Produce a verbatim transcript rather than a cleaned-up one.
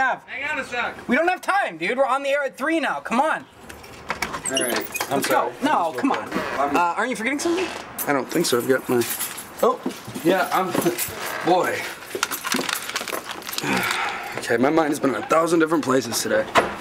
have. Hang on a sec. We don't have time, dude. We're on the air at three now. Come on. All right. I'm Let's sorry. go. No, come on. Uh, aren't you forgetting something? I don't think so. I've got my... Oh. Yeah, I'm... Boy. Okay, my mind has been in a thousand different places today.